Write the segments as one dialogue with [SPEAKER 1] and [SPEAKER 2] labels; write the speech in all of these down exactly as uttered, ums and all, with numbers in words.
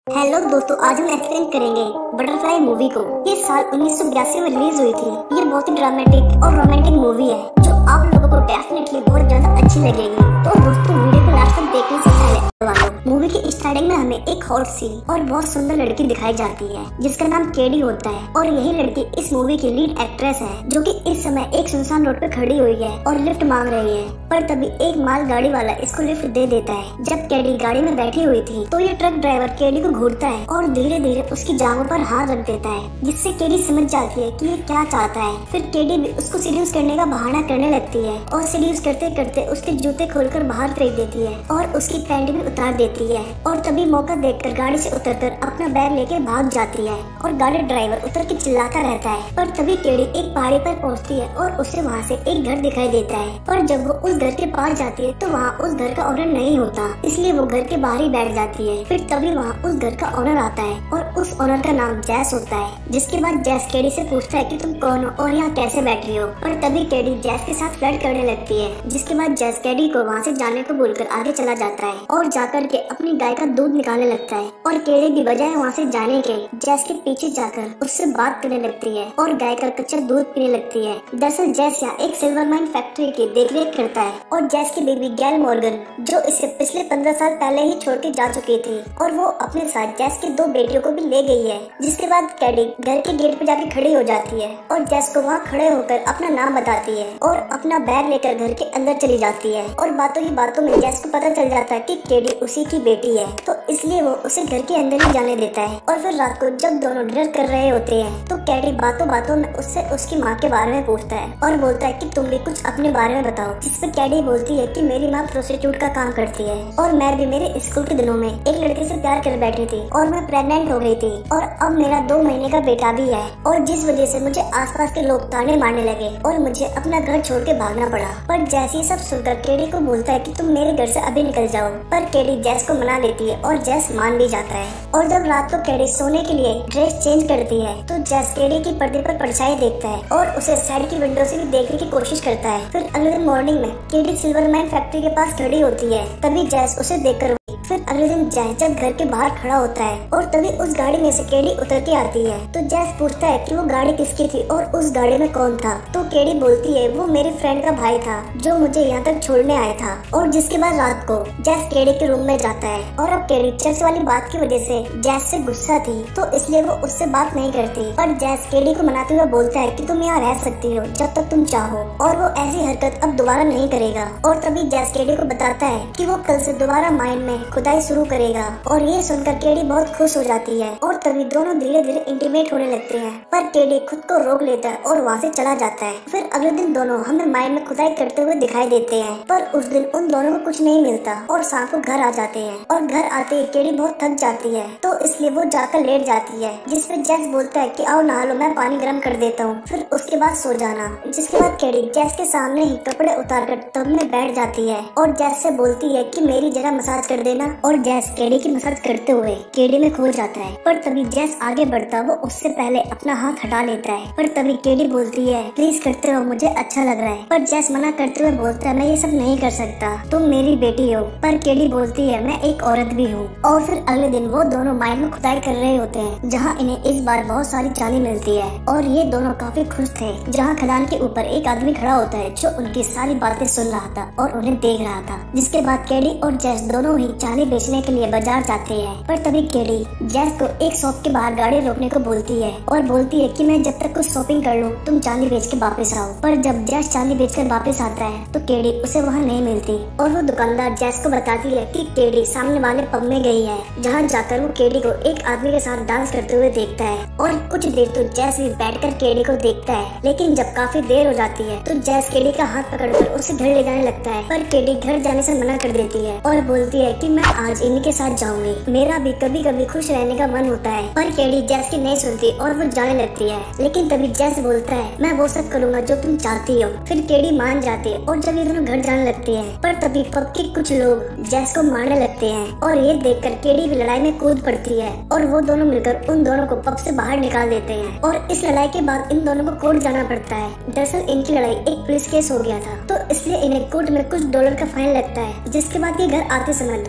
[SPEAKER 1] Hello दोस्तों, आज हम एक्सप्लेन करेंगे बटरफ्लाई मूवी को। ये साल उन्नीस सौ बयासी में रिलीज हुई थी। ये बहुत ही ड्रामेटिक और रोमांटिक मूवी है जो आप लोगों को डेफिनेटली बहुत ज्यादा अच्छी लगेगी। तो दोस्तों, वीडियो को लास्ट तक देखने से पहले मूवी की स्टार्टिंग में हमें एक हॉट सी और बहुत सुंदर लड़की दिखाई जाती है जिसका नाम केडी होता है और यही लड़की इस मूवी की लीड एक्ट्रेस है जो कि इस समय एक सुनसान रोड पे खड़ी हुई है और लिफ्ट मांग रही है। पर तभी एक माल गाड़ी वाला इसको लिफ्ट दे देता है। जब केडी गाड़ी में बैठी हुई थी तो ये ट्रक ड्राइवर केडी को घूरता है और धीरे धीरे उसकी जांघों पर हाथ रख देता है, जिससे केडी समझ जाती है कि ये क्या चाहता है। फिर केडी भी उसको सीड्यूस करने का बहाना करने लगती है और सीड्यूस करते करते उसके जूते खोलकर बाहर फेंक देती है और उसकी पैंट भी उतार देती है। और तभी मौका देखकर गाड़ी से उतरकर अपना बैग लेकर भाग जाती है और गाड़ी ड्राइवर उतर के चिल्लाता रहता है। पर तभी केडी एक पहाड़ी पर पहुंचती है और उसे वहां से एक घर दिखाई देता है। और जब वो उस घर के पास जाती है तो वहाँ उस घर का ओनर नहीं होता, इसलिए वो घर के बाहर ही बैठ जाती है। फिर तभी वहाँ उस घर का ओनर आता है और उस ओनर का नाम जैस होता है। जिसके बाद जैस केडी से पूछता है कि तुम कौन हो और यहाँ कैसे बैठ रही हो। और तभी केडी जैस के साथ फ्लर्ट करने लगती है, जिसके बाद जैस केडी को वहाँ से जाने को बोलकर आगे चला जाता है और जाकर के अपनी गाय का दूध निकालने लगता है। और केडी भी बजाय वहाँ से जाने के जैस के पीछे जाकर उससे बात करने लगती है और गाय का कच्चा दूध पीने लगती है। दरअसल जैस यहाँ एक सिल्वर माइन फैक्ट्री की देखरेख करता है और जैस की बेबी गैल मॉर्गन जो इसे पिछले पंद्रह साल पहले ही छोड़ के जा चुकी थी और वो अपने साथ जैस की दो बेटियों को भी ले गई है। जिसके बाद केडी घर के गेट पे जाके खड़ी हो जाती है और जैस को वहाँ खड़े होकर अपना नाम बताती है और अपना बैग लेकर घर के अंदर चली जाती है। और बातों ही बातों में जैस को पता चल जाता है कि केडी उसी की बेटी है, तो इसलिए वो उसे घर के अंदर ही जाने देता है। और फिर रात को जब दोनों डिनर कर रहे होते हैं तो केडी बातों बातों में उससे उसकी माँ के बारे में पूछता है और बोलता है कि तुम भी कुछ अपने बारे में बताओ। जिस पर केडी बोलती है कि मेरी माँ प्रोस्टिट्यूट का काम करती है और मैं भी मेरे स्कूल के दिनों में एक लड़के से प्यार कर बैठी थी और मैं प्रेग्नेंट हो गई थी और अब मेरा दो महीने का बेटा भी है और जिस वजह से मुझे आसपास के लोग ताने मारने लगे और मुझे अपना घर छोड़ के भागना पड़ा। पर जैसे ही सब सुनकर केडी को बोलता है कि तुम मेरे घर से अभी निकल जाओ। पर केडी जैस को मना लेती है और जैस मान भी जाता है। और जब रात को केडी सोने के लिए ड्रेस चेंज करती है तो जैस केडी की पर्दे पर परछाई देखता है और उसे साइड की विंडो से भी देखने की कोशिश करता है। फिर अगले दिन मॉर्निंग में केडी सिल्वर माइन फैक्ट्री के पास खड़ी होती है, तभी जैस उसे देखकर फिर अगले दिन जैस जब घर के बाहर खड़ा होता है और तभी उस गाड़ी में से केडी उतर के आती है तो जैस पूछता है कि वो गाड़ी किसकी थी और उस गाड़ी में कौन था। तो केडी बोलती है वो मेरे फ्रेंड का भाई था जो मुझे यहाँ तक छोड़ने आया था। और जिसके बाद रात को जैस केडी के रूम में जाता है और अब केडी चर्च वाली बात की वजह से जैस से गुस्सा थी तो इसलिए वो उससे बात नहीं करती। पर जैस केडी को मनाते हुए बोलता है कि तुम यहाँ रह सकती हो जब तक तुम चाहो और वो ऐसी हरकत अब दोबारा नहीं करेगा। और तभी जैस केडी को बताता है कि वो कल से दोबारा माइंड में खुदाई शुरू करेगा। और ये सुनकर केडी बहुत खुश हो जाती है और तभी दोनों धीरे धीरे इंटीमेट होने लगते हैं। पर केडी खुद को रोक लेता है और वहाँ से चला जाता है। फिर अगले दिन दोनों हमें माइंड में खुदाई करते हुए दिखाई देते हैं। पर उस दिन उन दोनों को कुछ नहीं मिलता और शाम को घर आ जाते हैं। और घर आते ही केडी बहुत थक जाती है तो इसलिए वो जाकर लेट जाती है, जिसपे जैस बोलता है कि आओ नहा लो, मैं पानी गर्म कर देता हूँ, फिर उसके बाद सो जाना। जिसके बाद केडी जैस के सामने ही कपड़े उतार कर टब में बैठ जाती है और जैस से बोलती है कि मेरी जरा मसाज कर देना। और जैस केडी की मसाज करते हुए केडी में खो जाता है। पर तभी जैस आगे बढ़ता वो उससे पहले अपना हाथ हटा लेता है। पर तभी केडी बोलती है प्लीज करते रहो, मुझे अच्छा लग रहा है। पर जैस मना करते हुए बोलता है मैं ये सब नहीं कर सकता, तुम मेरी बेटी हो। पर केडी बोलती है मैं एक औरत भी हूँ। और फिर अगले दिन वो दोनों माइंड में खुदाई कर रहे होते हैं जहाँ इन्हें इस बार बहुत सारी चांदी मिलती है और ये दोनों काफी खुश थे। जहाँ खदान के ऊपर एक आदमी खड़ा होता है जो उनकी सारी बातें सुन रहा था और उन्हें देख रहा था। जिसके बाद केडी और जैस दोनों ही चांदी बेचने के लिए बाजार जाते हैं। पर तभी केडी जैस को एक शॉप के बाहर गाड़ी रोकने को बोलती है और बोलती है कि मैं जब तक कुछ शॉपिंग कर लूं तुम चांदी बेच के वापस आओ। पर जब जैस चांदी बेचकर वापस आता है तो केडी उसे वहां नहीं मिलती और वो दुकानदार जैस को बताती है कि केडी सामने वाले पब में गई है, जहां जाकर वो केडी को एक आदमी के साथ डांस करते हुए देखता है। और कुछ देर तो जैस भी बैठकर केडी को देखता है, लेकिन जब काफी देर हो जाती है तो जैस केडी का हाथ पकड़कर उसे घर ले जाने लगता है। पर केडी घर जाने से मना कर देती है और बोलती है कि मैं आज इन्हीं के साथ जाऊंगी, मेरा भी कभी कभी खुश रहने का मन होता है। पर केडी जैस की नहीं सुनती और वो जाने लगती है। लेकिन तभी जैस बोलता है मैं वो सब करूंगा जो तुम चाहती हो। फिर केडी मान जाती है और जब ये दोनों घर जाने लगते हैं पर तभी पब के कुछ लोग जैस को मारने लगते हैं और ये देखकर केडी भी लड़ाई में कूद पड़ती है और वो दोनों मिलकर उन दोनों को पब से बाहर निकाल देते हैं। और इस लड़ाई के बाद इन दोनों को कोर्ट जाना पड़ता है। दरअसल इनकी लड़ाई एक पुलिस केस हो गया था तो इसलिए इन्हें कोर्ट में कुछ डॉलर का फाइन लगता है। जिसके बाद ये घर आते समय दोनों गाड़ी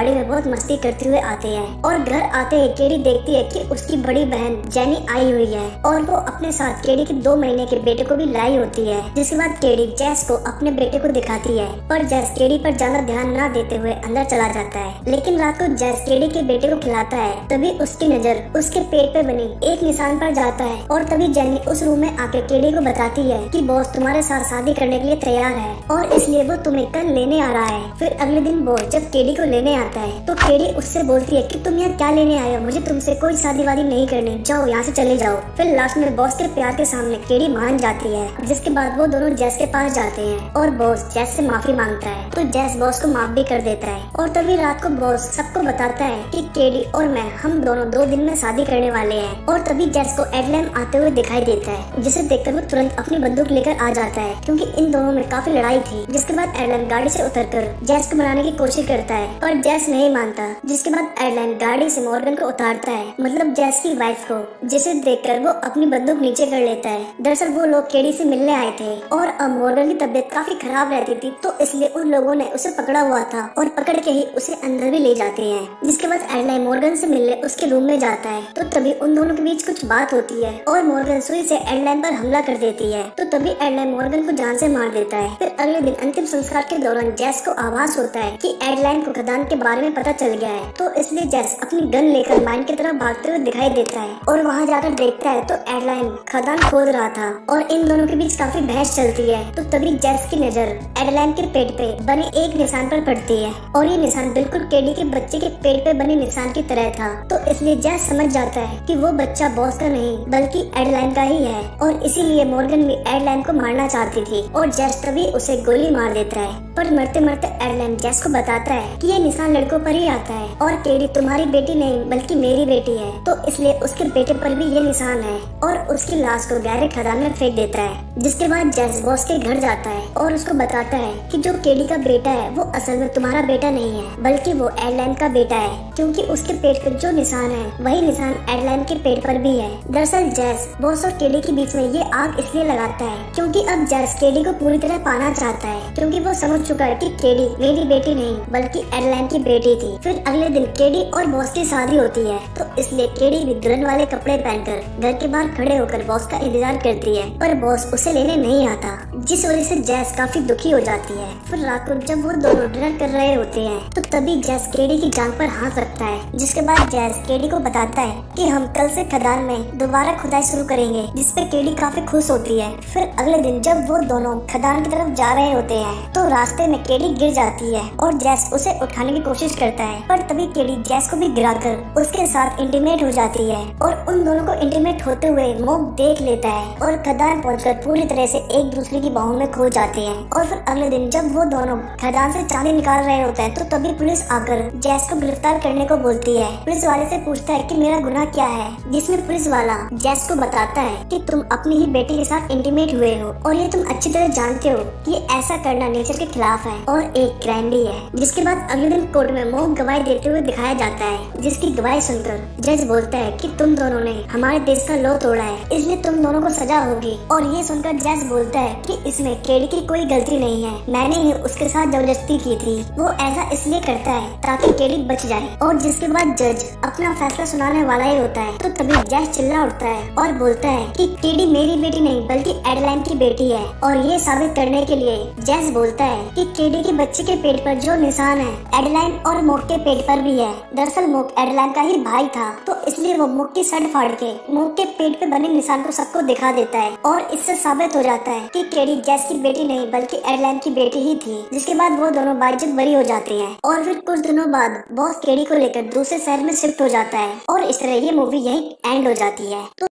[SPEAKER 1] गाड़ी में बहुत मस्ती करते हुए आते हैं और घर आते ही केडी देखती है कि उसकी बड़ी बहन जेनी आई हुई है और वो अपने साथ केडी के दो महीने के बेटे को भी लाई होती है। जिसके बाद केडी जैस को अपने बेटे को दिखाती है पर जैस केडी पर ज्यादा ध्यान न देते हुए अंदर चला जाता है। लेकिन रात को जैस केडी के बेटे को खिलाता है तभी उसकी नजर उसके पेट पे बनी एक निशान पर जाता है और तभी जेनी उस रूम में आके केडी को बताती है कि बॉस तुम्हारे साथ शादी करने के लिए तैयार है और इसलिए वो तुम्हें कल लेने आ रहा है। फिर अगले दिन बॉस जब केडी को लेने आता है तो केडी उससे बोलती है कि तुम यहाँ क्या लेने आए हो, मुझे तुमसे कोई शादी वादी नहीं करनी, जाओ यहाँ से चले जाओ। फिर लास्ट में बॉस के प्यार के सामने केडी मान जाती है जिसके बाद वो दोनों जैस के पास जाते हैं और बॉस जैस से माफी मांगता है तो जैस बॉस को माफ भी कर देता है। और तभी रात को बॉस सबको बताता है कि केडी और मैं हम दोनों दो दिन में शादी करने वाले हैं। और तभी जैस को एडलैन आते हुए दिखाई देता है जिसे देखकर वो तुरंत अपनी बंदूक लेकर आ जाता है क्योंकि इन दोनों में काफी लड़ाई थी। जिसके बाद एडलैन गाड़ी से उतरकर जैस को मनाने की कोशिश करता है पर जैस नहीं मानता। जिसके बाद एडलैन गाड़ी से मॉर्गन को उतारता है मतलब जैस की वाइफ को, जिसे देखकर वो अपनी बंदूक नीचे कर लेता है। दरअसल वो लोग केडी से मिलने आए थे और अब मॉर्गन की तबीयत काफी खराब रहती थी तो इसलिए उन लोगों ने उसे पकड़ा हुआ था और पकड़ के ही उसे अंदर भी ले जाते हैं। जिसके बाद एडलैन मॉर्गन से मिलने उसके रूम में जाता है तो तभी उन दोनों के बीच कुछ बात होती है और मॉर्गन सुई से एडलैन पर हमला कर देती है तो तभी एडलैन मॉर्गन को जान से मार देता है। फिर अगले दिन अंतिम संस्कार के दौरान जैस को आभास होता है कि एडलैन को खदान के बारे में पता चल गया है तो इसलिए जैस अपनी गन लेकर माइन की तरफ भागते हुए दिखाई देता है और वहाँ जाकर देखता है तो एडलैन खदान खोद रहा था और इन दोनों के बीच काफी बहस चलती है। तो तभी जैस की नजर एडलैन के पेट पे बने एक निशान पर पड़ती है और ये निशान बिल्कुल केडी के बच्चे के पेट पे बने निशान की तरह था तो इसलिए जैस समझ जाता है कि वो बच्चा बॉस का नहीं बल्कि एडलैन का ही है और इसीलिए मॉर्गन भी एडलैन को मारना चाहती थी और जैस तभी उसे गोली मार देता है। पर मरते मरते एडलैन जैस को बताता है कि ये निशान लड़कों पर ही आता है और केडी तुम्हारी बेटी नहीं बल्कि मेरी बेटी है तो इसलिए उसके बेटे पर भी ये निशान है और उसकी लाश को गहरे खदान में फेंक देता है। जिसके बाद जैस बॉस के घर जाता है और उसको बताता है कि जो केडी का बेटा है वो असल में तुम्हारा बेटा नहीं है बल्कि वो एडलैन का बेटा है क्योंकि उसके पेट पर जो निशान है वही निशान एडलैन के पेट पर भी है। दरअसल जैस बॉस और केडी के बीच में ये आग इसलिए लगाता है क्योंकि अब जैस केडी को पूरी तरह पाना चाहता है क्योंकि वो समझ चुका है कि केडी मेरी बेटी नहीं बल्कि एडलैन की बेटी थी। फिर अगले दिन केडी और बॉस की शादी होती है तो इसलिए केडी भी दुल्हन वाले कपड़े पहनकर घर के बाहर खड़े होकर बॉस का इंतजार करती है पर बॉस उसे लेने नहीं आता जिस वजह से जैस काफी दुखी हो जाती है। फिर रात को जब वो दोनों डिनर कर रहे होते हैं तो तभी जैस केडी की जांघ पर हाथ रखता है जिसके बाद जैस केडी को बताता है कि हम कल से खदान में दोबारा खुदाई शुरू करेंगे जिसपे केडी काफी खुश होती है। फिर अगले दिन जब वो दोनों खदान की तरफ जा रहे होते हैं तो रास्ते में केडी गिर जाती है और जैस उसे उठाने की कोशिश करता है पर तभी केडी जैस को भी गिराकर उसके साथ इंटीमेट हो जाती है और उन दोनों को इंटीमेट होते हुए मोक देख लेता है और खदान पहुंचकर पूरी तरह से एक दूसरे की बाहों में खो जाते हैं। और फिर अगले दिन जब वो दोनों खदान से चांदी निकाल रहे होते हैं तो तभी पुलिस आकर जैस को गिरफ्तार करने को बोलती है। पुलिस वाले से पूछता है कि मेरा गुनाह क्या है जिसमें पुलिस वाला जैस को बताता है कि तुम अपनी ही बेटी के साथ इंटीमेट हुए हो और ये तुम अच्छी तरह जानते हो कि ये ऐसा करना नेचर के खिलाफ है और एक क्राइम भी है। जिसके बाद अगले दिन कोर्ट में मोक गवाही देते हुए दिखाया जाता है जिसकी गवाही सुनकर जज बोलता है कि तुम दोनों ने हमारे देश का लॉ तोड़ा है इसलिए तुम दोनों को सजा होगी। और ये सुनकर जज बोलता है कि इसमें केडी की कोई गलती नहीं है, मैंने ही उसके साथ जबरदस्ती की थी, वो ऐसा इसलिए करता है ताकि केडी बच जाए। और जिसके बाद जज अपना फैसला सुनाने वाला ही होता है तो तभी जज चिल्ला उठता है और बोलता है कि केडी मेरी बेटी नहीं बल्कि एडलैन की बेटी है। और ये साबित करने के लिए जज बोलता है कि केडी के बच्चे के पेट पर जो निशान है एडलैन और मोक के पेट पर भी है। दरअसल मोक एडलैन का ही भाई था तो इसलिए वो मोक की शर्ट फाड़ के मोक के पेट पे बने निशान को सबको दिखा देता है और इससे साबित हो जाता है कि केडी जैस की बेटी नहीं बल्कि एडलैन की बेटी ही थी। जिसके बाद वो दोनों बाइज्जत बरी हो जाते हैं और फिर कुछ दिनों बाद बॉस केडी को लेकर दूसरे शहर में शिफ्ट हो जाता है और इस तरह ये मूवी यही एंड हो जाती है। तो